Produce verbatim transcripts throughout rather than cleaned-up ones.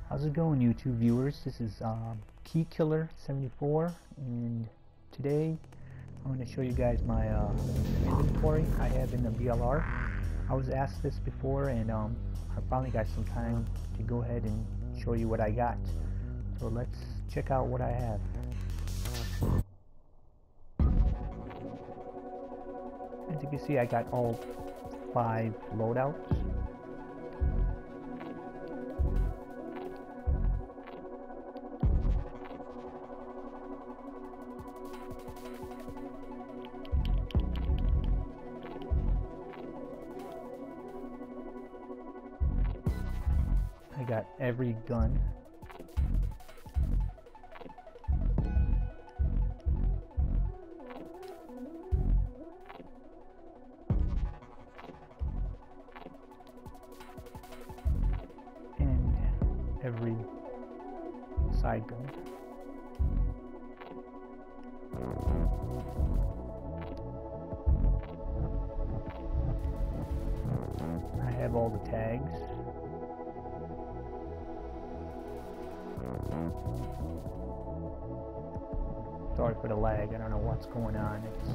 How's it going, YouTube viewers? This is um, Key Killer seventy-four, and today I'm going to show you guys my uh, inventory I have in the B L R. I was asked this before, and um, I finally got some time to go ahead and show you what I got. So let's check out what I have. As you can see, I got all five loadouts. I got every gun. And every side gun. I have all the tags. Sorry for the lag, I don't know what's going on. It's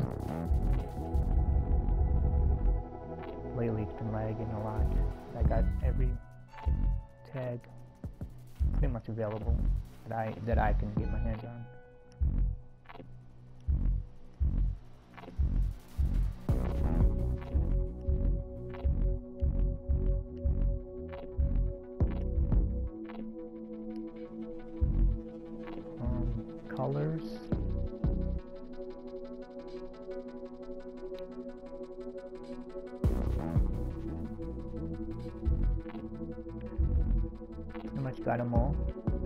lately it's been lagging a lot. I got every tag pretty much available that I that I can get my hands on. Colors. Pretty much got them all.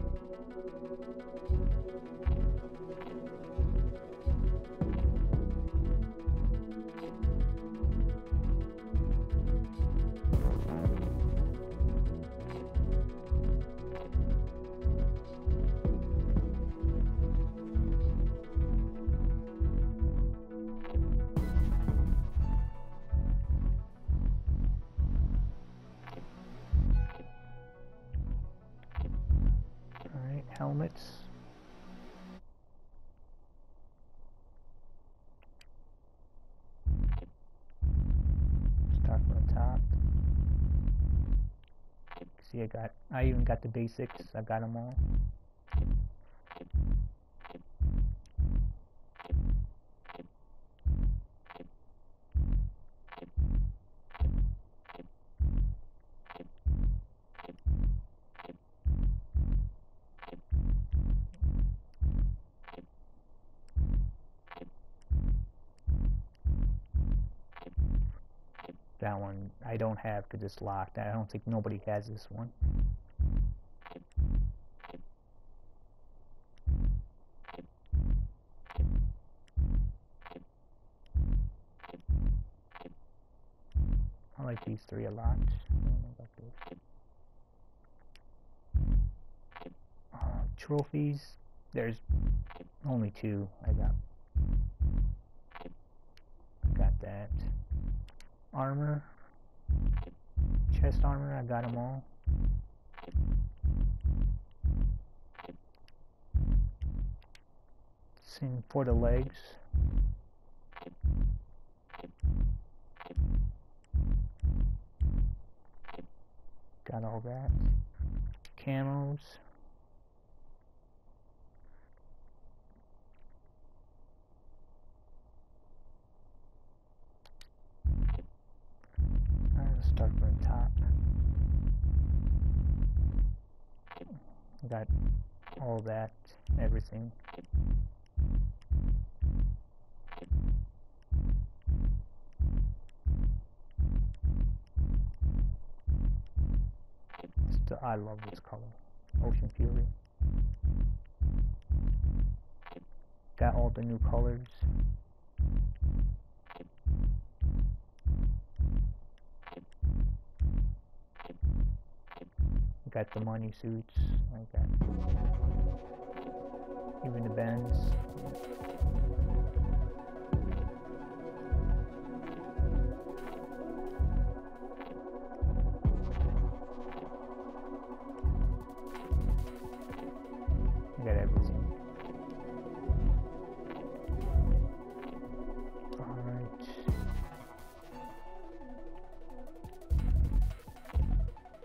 Helmets. Start from the top. See, I got, I even got the basics. I got them all. That one I don't have because it's locked. I don't think nobody has this one. I like these three a lot. I don't know about this. Uh, trophies. There's only two. I got. I got that. Armor, chest armor, I got them all. Same for the legs. Got all that. Camos. Start from the top. Got all that, everything. Still, I love this color, Ocean Fury. Got all the new colors. Got the money suits, like that. Even the bends.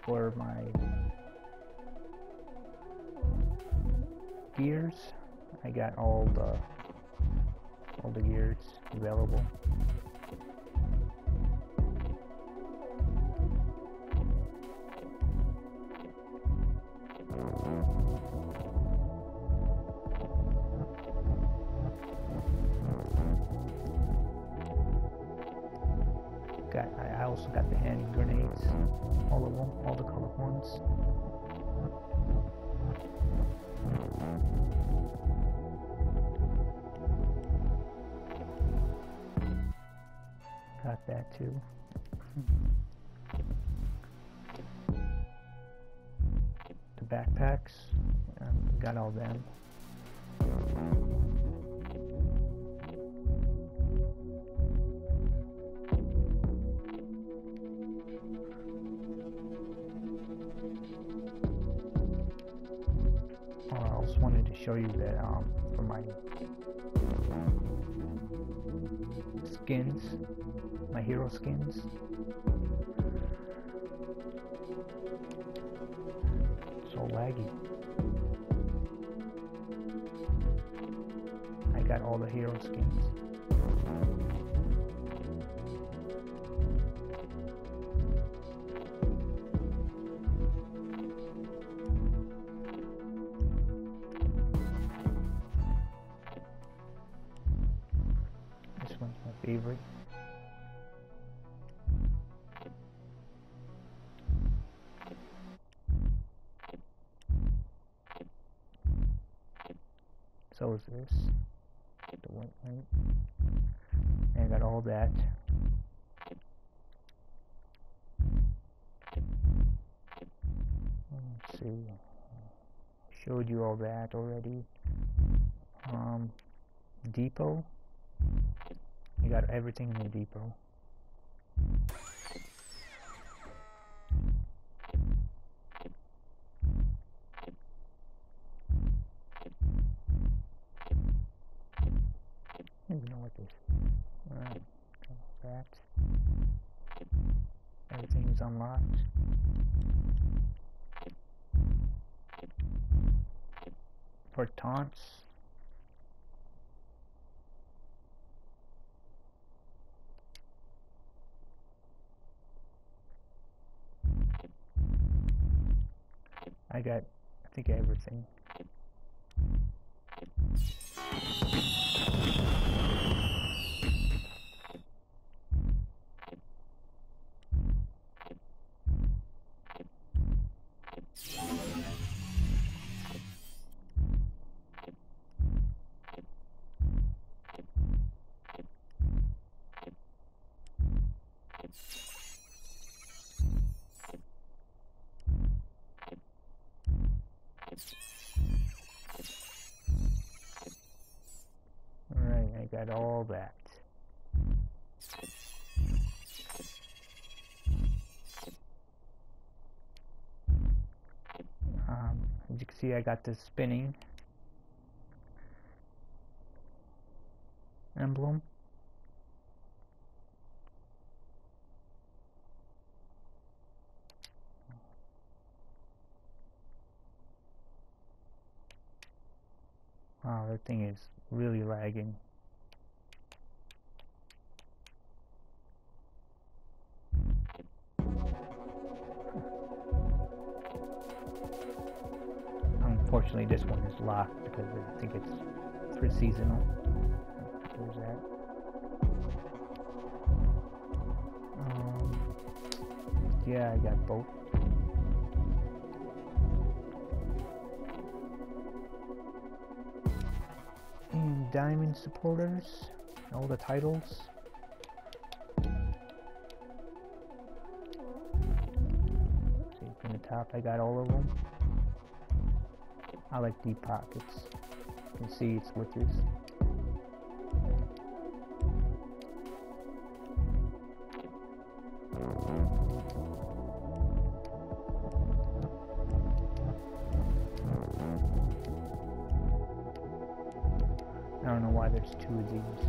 For my gears, I got all the all the gears available. Got, I also got the hand grenades, all of them, all the colored ones. Got that too. The backpacks, um, got all them. I also wanted to show you that um, for my skins, my hero skins, so laggy. I got all the hero skins. This one's my favorite. So is this, the white light, and I got all that. Let's see, showed you all that already. Um, depot, you got everything in the depot. I don't even know what this is. Alright, that. Everything's unlocked. For taunts, I got, I think, everything. Alright, I got all that. Um, as you can see, I got this spinning emblem. Wow, that thing is really lagging. Unfortunately, this one is locked because I think it's for seasonal. There's that. Um, yeah, I got both. And diamond supporters, all the titles. See, from the top, I got all of them. I like deep pockets. You can see it's switches. I don't know why there's two of these.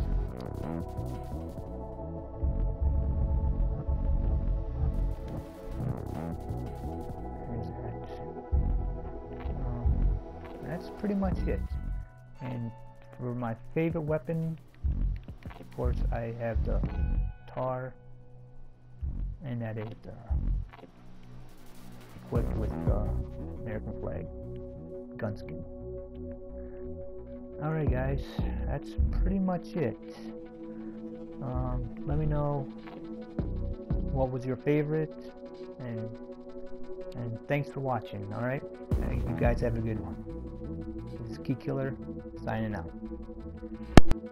that's pretty much it. And for my favorite weapon, of course, I have the tar, and that is uh, equipped with the American flag gun skin. Alright guys, that's pretty much it. Um, let me know what was your favorite, and and thanks for watching. Alright, you guys have a good one. This is Key Killer signing out.